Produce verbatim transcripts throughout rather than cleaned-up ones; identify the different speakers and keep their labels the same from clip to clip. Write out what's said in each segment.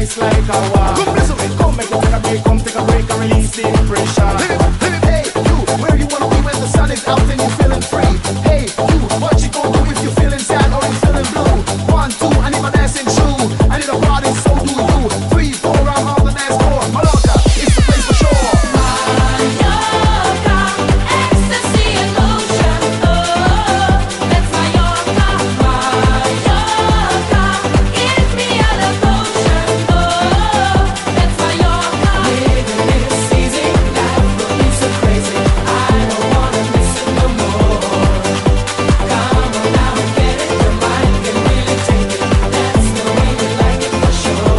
Speaker 1: nice like a walk. Come make me take a break, come take a break and release the pressure.
Speaker 2: Hey, you, where you wanna be when the sun is out and you're feeling free? Hey, you, what you gonna do if you're feeling sad or you're feeling blue? One, two, I need my dancing shoe. I need a party, so do you. Three, four, I'm on the dance floor. Mallorca, it's the place for sure.
Speaker 3: Mallorca, ecstasy and motion. Oh, that's Mallorca. Mallorca, give me a devotion. Oh, that's Mallorca. Living this easy life will be so crazy. I don't wanna miss it no more. Come on now and get it. Your mind can really take it. That's the way we like it for sure.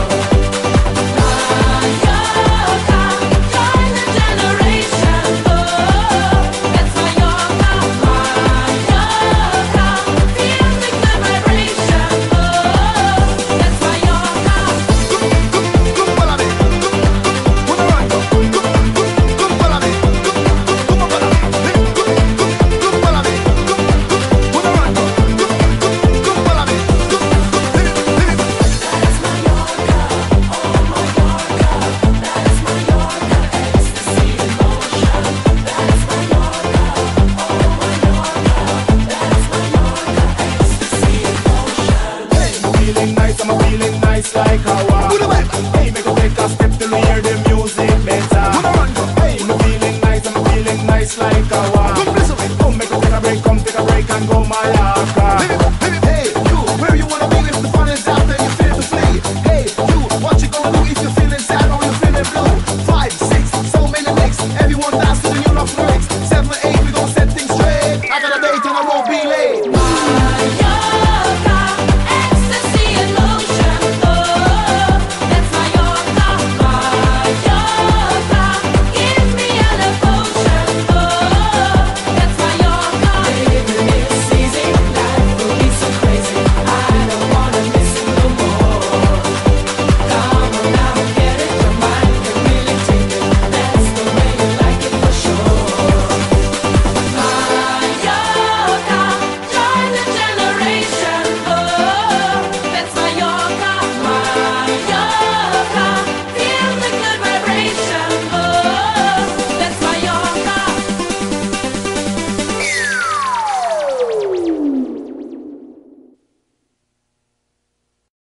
Speaker 3: Mallorca, join the generation. Oh, that's Mallorca. Mallorca, feel the good vibration. Oh, that's Mallorca.
Speaker 1: I'm feeling nice, I'm feeling nice like a walk. Hey, make a take a step to hear the music better. Hey, I'm feeling nice, I'm feeling nice like a walk. Come make a take a break, come take a break and go Mallorca.